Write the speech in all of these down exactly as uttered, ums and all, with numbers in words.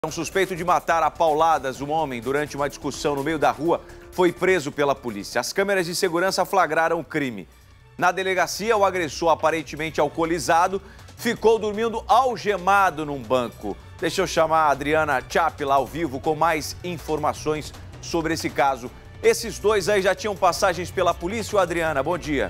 Um suspeito de matar a pauladas um homem durante uma discussão no meio da rua foi preso pela polícia. As câmeras de segurança flagraram o crime. Na delegacia, o agressor, aparentemente alcoolizado, ficou dormindo algemado num banco. Deixa eu chamar a Adriana Chapila ao vivo com mais informações sobre esse caso. Esses dois aí já tinham passagens pela polícia, Adriana? Bom dia.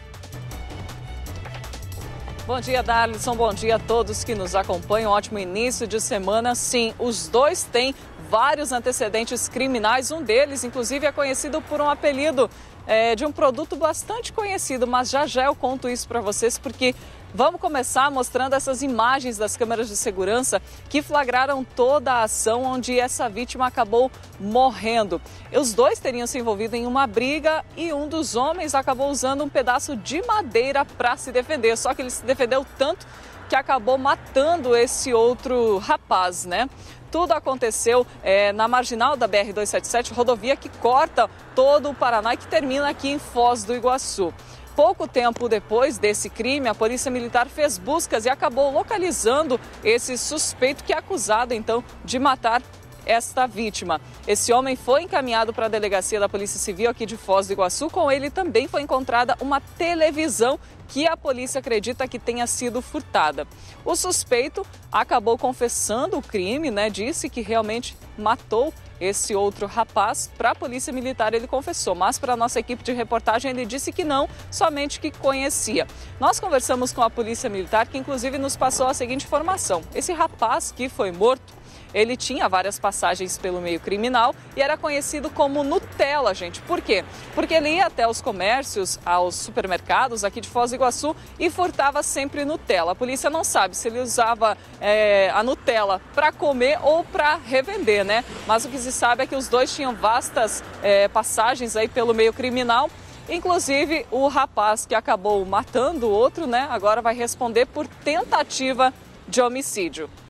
Bom dia, Darlison. Bom dia a todos que nos acompanham. Ótimo início de semana. Sim, os dois têm vários antecedentes criminais. Um deles, inclusive, é conhecido por um apelido é, de um produto bastante conhecido. Mas já já eu conto isso para vocês, porque vamos começar mostrando essas imagens das câmeras de segurança que flagraram toda a ação onde essa vítima acabou morrendo. Os dois teriam se envolvido em uma briga e um dos homens acabou usando um pedaço de madeira para se defender. Só que ele se defendeu tanto que acabou matando esse outro rapaz, né? Tudo aconteceu é, na marginal da B R duzentos e setenta e sete, rodovia que corta todo o Paraná e que termina aqui em Foz do Iguaçu. Pouco tempo depois desse crime, a Polícia Militar fez buscas e acabou localizando esse suspeito que é acusado, então, de matar esta vítima. Esse homem foi encaminhado para a delegacia da Polícia Civil aqui de Foz do Iguaçu. Com ele também foi encontrada uma televisão que a polícia acredita que tenha sido furtada. O suspeito acabou confessando o crime, né? Disse que realmente matou esse outro rapaz. Para a Polícia Militar ele confessou, mas para a nossa equipe de reportagem ele disse que não, somente que conhecia. Nós conversamos com a Polícia Militar, que inclusive nos passou a seguinte informação: esse rapaz que foi morto, ele tinha várias passagens pelo meio criminal e era conhecido como Nutella, gente. Por quê? Porque ele ia até os comércios, aos supermercados aqui de Foz do Iguaçu e furtava sempre Nutella. A polícia não sabe se ele usava é, a Nutella para comer ou para revender, né? Mas o que se sabe é que os dois tinham vastas é, passagens aí pelo meio criminal. Inclusive, o rapaz que acabou matando o outro, né, agora vai responder por tentativa de homicídio.